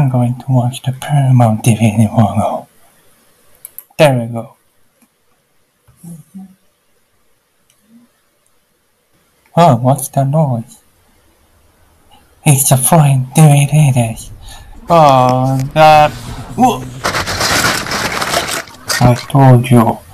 not going to watch the Paramount TV anymore now. There we go. Oh, what's the noise? It's a foreign DVD disc. Oh, that... I told you.